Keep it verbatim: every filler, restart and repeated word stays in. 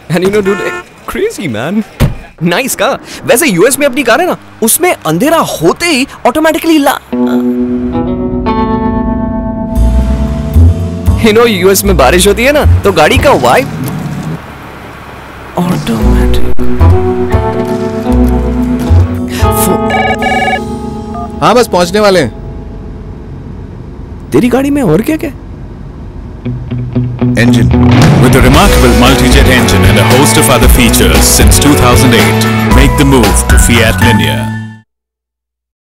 And you know dude, crazy man. Nice का। वैसे US में अपनी कार है ना, उसमें अंधेरा होते ही ऑटोमेटिकली ला यू नो यूएस में बारिश होती है ना, तो गाड़ी का वाइब ऑटोमेटिक। हाँ बस पहुंचने वाले हैं। तेरी गाड़ी में और क्या क्या? Engine. With a remarkable multi-jet engine and a host of other features since two thousand eight, make the move to Fiat Linea.